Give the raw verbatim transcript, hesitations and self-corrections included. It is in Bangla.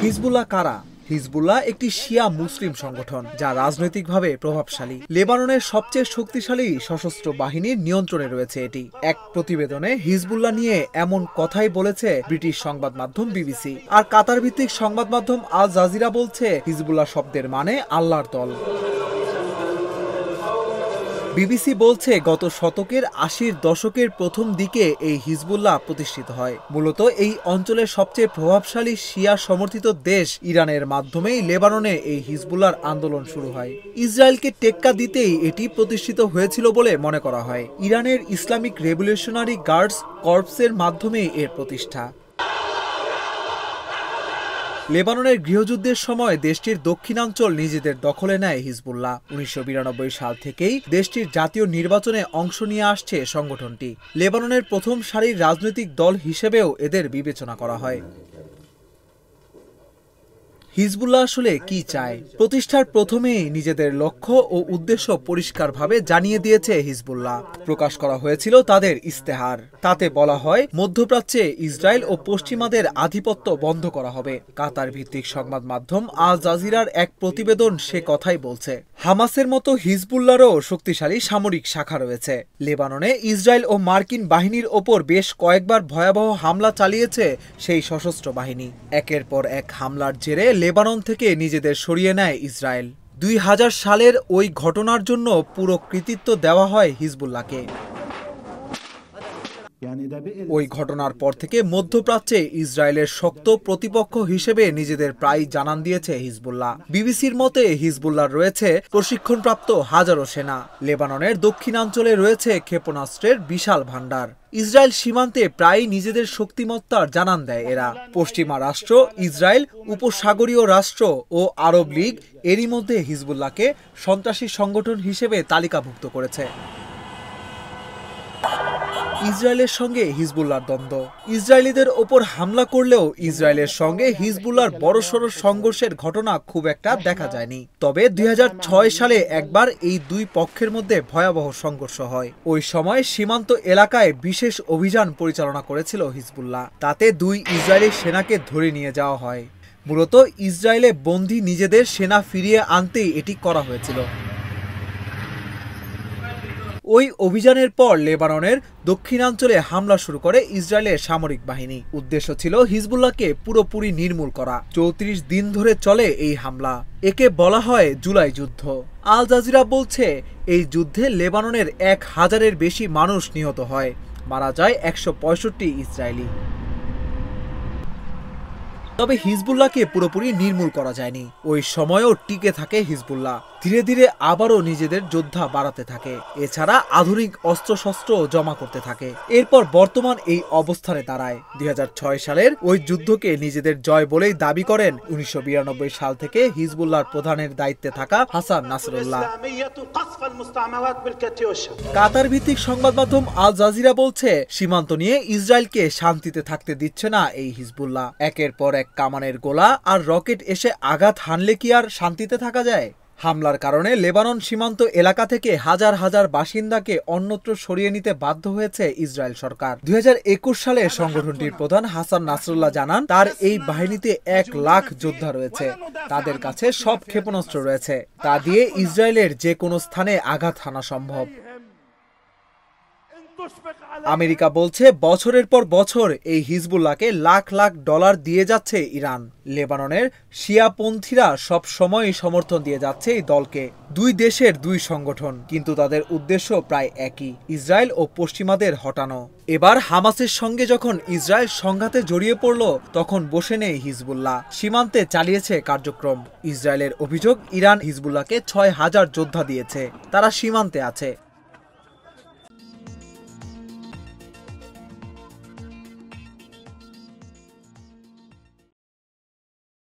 হিজবুল্লাহ কারা? হিজবুল্লাহ একটি শিয়া মুসলিম সংগঠন যা রাজনৈতিকভাবে প্রভাবশালী। লেবাননের সবচেয়ে শক্তিশালী সশস্ত্র বাহিনীর নিয়ন্ত্রণে রয়েছে এটি। এক প্রতিবেদনে হিজবুল্লাহ নিয়ে এমন কথাই বলেছে ব্রিটিশ সংবাদ মাধ্যম বিবিসি। আর কাতার ভিত্তিক সংবাদ মাধ্যম আল জাজিরা বলছে হিজবুল্লাহ শব্দের মানে আল্লাহর দল। বিবিসি বলছে গত শতকের আশির দশকের প্রথম দিকে এই হিজবুল্লাহ প্রতিষ্ঠিত হয়। মূলত এই অঞ্চলের সবচেয়ে প্রভাবশালী শিয়া সমর্থিত দেশ ইরানের মাধ্যমেই লেবাননে এই হিজবুল্লাহর আন্দোলন শুরু হয়। ইসরায়েলকে টেক্কা দিতেই এটি প্রতিষ্ঠিত হয়েছিল বলে মনে করা হয়। ইরানের ইসলামিক রেভলিউশনারি গার্ডস কর্পসের মাধ্যমেই এর প্রতিষ্ঠা। লেবাননের গৃহযুদ্ধের সময় দেশটির দক্ষিণাঞ্চল নিজেদের দখলে নেয় হিজবুল্লাহ। উনিশশো বিরানব্বই সাল থেকেই দেশটির জাতীয় নির্বাচনে অংশ নিয়ে আসছে সংগঠনটি। লেবাননের প্রথম সারির রাজনৈতিক দল হিসেবেও এদের বিবেচনা করা হয়। হিজবুল্লাহ আসলে কি চায়? প্রতিষ্ঠার প্রথমেই নিজেদের লক্ষ্য ও উদ্দেশ্য পরিষ্কারভাবে জানিয়ে দিয়েছে হিজবুল্লাহ। প্রকাশ করা হয়েছিল তাদের ইস্তেহার। তাতে বলা হয় মধ্যপ্রাচ্যে ইসরায়েল ও পশ্চিমাদের আধিপত্য বন্ধ করা হবে। কাতার ভিত্তিক সংবাদ মাধ্যম আল জাজিরার এক প্রতিবেদন সে কথাই বলছে। হামাসের মতো হিজবুল্লাহরও শক্তিশালী সামরিক শাখা রয়েছে। লেবাননে ইসরায়েল ও মার্কিন বাহিনীর ওপর বেশ কয়েকবার ভয়াবহ হামলা চালিয়েছে সেই সশস্ত্র বাহিনী। একের পর এক হামলার জেরে লেবানন থেকে নিজেদের সরিয়ে নেয় ইসরায়েল। দুই হাজার সালের ওই ঘটনার জন্য পুরো কৃতিত্ব দেওয়া হয় হিজবুল্লাহকে। ওই ঘটনার পর থেকে মধ্যপ্রাচ্যে ইসরায়েলের শক্ত প্রতিপক্ষ হিসেবে নিজেদের প্রায় জানান দিয়েছে হিজবুল্লাহ। বিবিসির মতে হিজবুল্লাহর রয়েছে প্রশিক্ষণপ্রাপ্ত হাজারো সেনা। লেবাননের দক্ষিণাঞ্চলে রয়েছে ক্ষেপণাস্ত্রের বিশাল ভাণ্ডার। ইসরায়েল সীমান্তে প্রায় নিজেদের শক্তিমত্তার জানান দেয় এরা। পশ্চিমা রাষ্ট্র, ইসরায়েল, উপসাগরীয় রাষ্ট্র ও আরব লীগ এরই মধ্যে হিজবুল্লাহকে সন্ত্রাসী সংগঠন হিসেবে তালিকাভুক্ত করেছে। ইসরায়েলের সঙ্গে হিজবুল্লাহর দ্বন্দ্ব। ইসরায়েলিদের ওপর হামলা করলেও ইসরায়েলের সঙ্গে হিজবুল্লাহর বড়সড় সংঘর্ষের ঘটনা খুব একটা দেখা যায়নি। তবে দুই হাজার ছয় সালে একবার এই দুই পক্ষের মধ্যে ভয়াবহ সংঘর্ষ হয়। ওই সময় সীমান্ত এলাকায় বিশেষ অভিযান পরিচালনা করেছিল হিজবুল্লাহ। তাতে দুই ইসরায়েলি সেনাকে ধরে নিয়ে যাওয়া হয়। মূলত ইসরায়েলে বন্দী নিজেদের সেনা ফিরিয়ে আনতেই এটি করা হয়েছিল। ওই অভিযানের পর লেবাননের দক্ষিণাঞ্চলে হামলা শুরু করে ইসরায়েলের সামরিক বাহিনী। উদ্দেশ্য ছিল হিজবুল্লাহকে পুরোপুরি নির্মূল করা। চৌত্রিশ দিন ধরে চলে এই হামলা। একে বলা হয় জুলাই যুদ্ধ। আল জাজিরা বলছে এই যুদ্ধে লেবাননের এক হাজারের বেশি মানুষ নিহত হয়। মারা যায় একশো পঁয়ষট্টি ইসরায়েলি। তবে হিজবুল্লাহকে পুরোপুরি নির্মূল করা যায়নি। ওই সময়ও টিকে থাকে হিজবুল্লাহ। ধীরে ধীরে আবারও নিজেদের যোদ্ধা বাড়াতে থাকে। এছাড়া আধুনিক অস্ত্রশস্ত্র জমা করতে থাকে। এরপর বর্তমান এই অবস্থানে দাঁড়ায়। দুই হাজার ছয় সালের ওই যুদ্ধকে নিজেদের জয় বলেই দাবি করেন উনিশশো বিরানব্বই সাল থেকে হিজবুল্লাহর প্রধানের দায়িত্বে থাকা হাসান নাসরুল্লাহ। কাতার ভিত্তিক সংবাদ মাধ্যম আল জাজিরা বলছে সীমান্ত নিয়ে ইসরায়েলকে শান্তিতে থাকতে দিচ্ছে না এই হিজবুল্লাহ। একের পর এক কামানের গোলা আর রকেট এসে আঘাত হানলে কি আর শান্তিতে থাকা যায়? হামলার কারণে লেবানন সীমান্ত এলাকা থেকে হাজার হাজার বাসিন্দাকে অন্যত্র সরিয়ে নিতে বাধ্য হয়েছে ইসরায়েল সরকার। দুই হাজার একুশ সালে সংগঠনটির প্রধান হাসান নাসরুল্লাহ জানান তার এই বাহিনীতে এক লাখ যোদ্ধা রয়েছে। তাদের কাছে সব ক্ষেপণাস্ত্র রয়েছে। তা দিয়ে ইসরায়েলের যে কোনো স্থানে আঘাত হানা সম্ভব। আমেরিকা বলছে বছরের পর বছর এই হিজবুল্লাহকে লাখ লাখ ডলার দিয়ে যাচ্ছে ইরান। লেবাননের শিয়াপন্থীরা সব সময় সমর্থন দিয়ে যাচ্ছে এই দলকে। দুই দেশের দুই সংগঠন, কিন্তু তাদের উদ্দেশ্য প্রায় একই, ইসরায়েল ও পশ্চিমাদের হটানো। এবার হামাসের সঙ্গে যখন ইসরায়েল সংঘাতে জড়িয়ে পড়ল তখন বসে নেই হিজবুল্লাহ। সীমান্তে চালিয়েছে কার্যক্রম। ইসরায়েলের অভিযোগ ইরান হিজবুল্লাহকে ছয় হাজার যোদ্ধা দিয়েছে। তারা সীমান্তে আছে।